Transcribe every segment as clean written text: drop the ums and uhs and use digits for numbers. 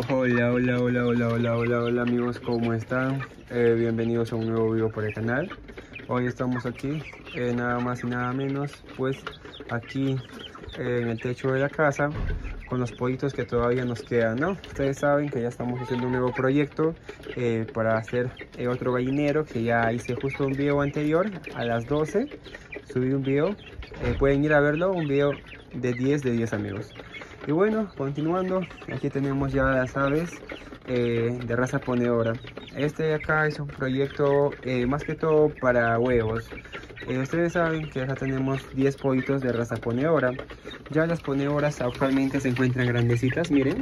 Hola, hola, hola, hola, hola, hola, hola amigos, ¿cómo están? Bienvenidos a un nuevo video por el canal. Hoy estamos aquí, nada más y nada menos, pues aquí en el techo de la casa con los pollitos que todavía nos quedan, ¿no? Ustedes saben que ya estamos haciendo un nuevo proyecto para hacer otro gallinero, que ya hice justo un video anterior a las 12, subí un video, pueden ir a verlo, un video de 10 amigos. Y bueno, continuando, aquí tenemos ya las aves de raza ponedora. Este de acá es un proyecto más que todo para huevos. Ustedes saben que acá tenemos 10 pollitos de raza ponedora. Ya las ponedoras actualmente se encuentran grandecitas, miren.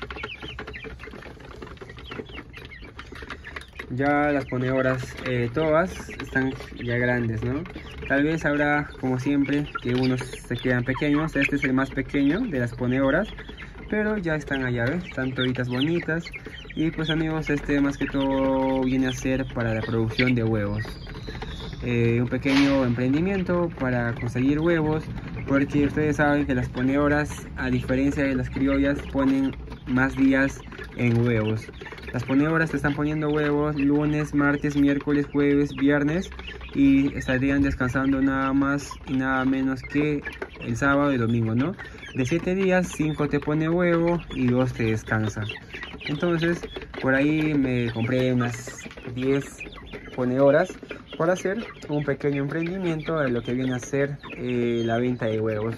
Ya las ponedoras todas están ya grandes, ¿no? Tal vez habrá, como siempre, que unos se quedan pequeños. Este es el más pequeño de las ponedoras, pero ya están allá, ¿ves? Están toditas bonitas. Y pues amigos, este más que todo viene a ser para la producción de huevos. Un pequeño emprendimiento para conseguir huevos, porque ustedes saben que las ponedoras, a diferencia de las criollas, ponen más días en huevos. Las ponedoras te están poniendo huevos lunes, martes, miércoles, jueves, viernes, y estarían descansando nada más y nada menos que el sábado y domingo, ¿no? De 7 días, 5 te pone huevo y 2 te descansa. Entonces, por ahí me compré unas 10 ponedoras para hacer un pequeño emprendimiento de lo que viene a ser la venta de huevos.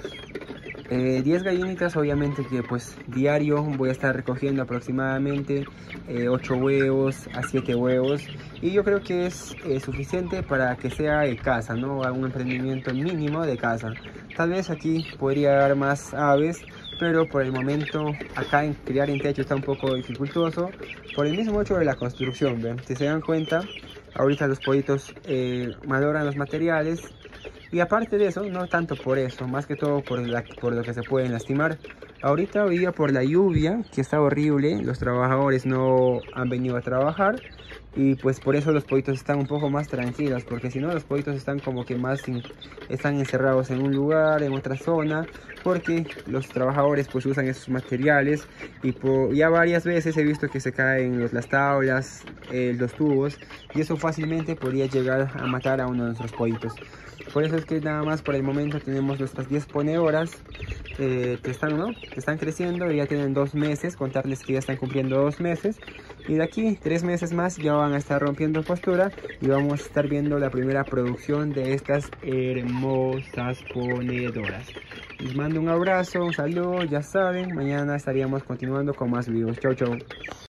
10 gallinitas, obviamente que pues diario voy a estar recogiendo aproximadamente 8 huevos a 7 huevos, y yo creo que es suficiente para que sea de casa, ¿no? Un emprendimiento mínimo de casa. Tal vez aquí podría haber más aves, pero por el momento acá en criar en techo está un poco dificultoso por el mismo hecho de la construcción. ¿Ven? Si se dan cuenta, ahorita los pollitos valoran los materiales. Y aparte de eso, no tanto por eso, más que todo por lo que se pueden lastimar. Ahorita hoy día por la lluvia, que está horrible, los trabajadores no han venido a trabajar. Y pues por eso los pollitos están un poco más tranquilos, porque si no los pollitos están como que están encerrados en un lugar, en otra zona, porque los trabajadores pues usan esos materiales. Y ya varias veces he visto que se caen las tablas, los tubos, y eso fácilmente podría llegar a matar a uno de nuestros pollitos. Por eso es que nada más por el momento tenemos nuestras 10 ponedoras que están creciendo, y ya tienen 2 meses, contarles que ya están cumpliendo 2 meses, y de aquí 3 meses más ya van a estar rompiendo postura y vamos a estar viendo la primera producción de estas hermosas ponedoras. Les mando un abrazo, un saludo, ya saben, mañana estaríamos continuando con más videos. Chau, chau.